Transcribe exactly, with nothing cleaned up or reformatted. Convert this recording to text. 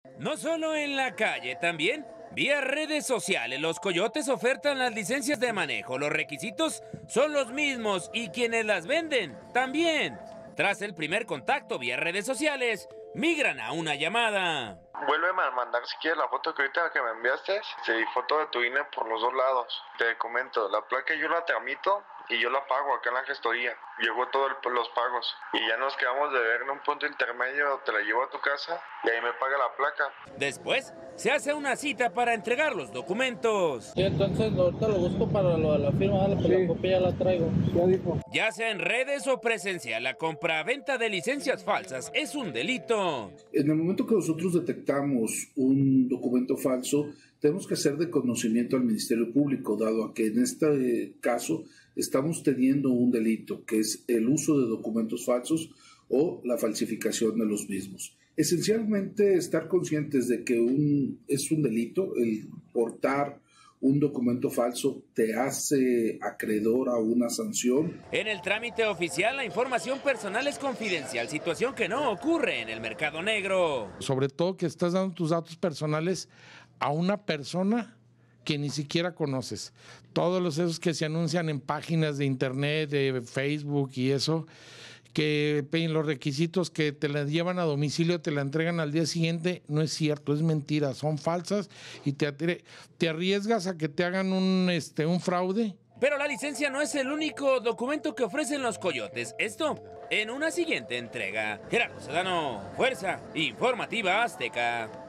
No solo en la calle, también vía redes sociales, los coyotes ofertan las licencias de manejo. Los requisitos son los mismos y quienes las venden también. Tras el primer contacto vía redes sociales, migran a una llamada. Vuélveme a mandar si quieres la foto que ahorita que me enviaste, sí, foto de tu I N E por los dos lados. Te comento, la placa yo la tramito y yo la pago acá en la gestoría. Llegó todos los pagos y ya nos quedamos de ver en un punto intermedio, te la llevo a tu casa y ahí me paga la placa. Después se hace una cita para entregar los documentos. Sí, entonces ahorita lo busco para lo de la firma, dale, pues sí. La copia ya la traigo. Ya dijo. Ya sea en redes o presencial, la compra-venta de licencias falsas es un delito. En el momento que nosotros detectamos un documento falso, tenemos que hacer de conocimiento al Ministerio Público, dado a que en este caso estamos teniendo un delito, que es el uso de documentos falsos o la falsificación de los mismos. Esencialmente, estar conscientes de que un, es un delito, el portar un documento falso te hace acreedor a una sanción. En el trámite oficial, la información personal es confidencial, situación que no ocurre en el mercado negro. Sobre todo que estás dando tus datos personales a una persona que ni siquiera conoces. Todos los esos que se anuncian en páginas de internet, de Facebook y eso, que piden los requisitos, que te la llevan a domicilio, te la entregan al día siguiente, no es cierto, es mentira, son falsas y te, te arriesgas a que te hagan un, este, un fraude. Pero la licencia no es el único documento que ofrecen los coyotes. Esto en una siguiente entrega. Gerardo Sedano, Fuerza Informativa Azteca.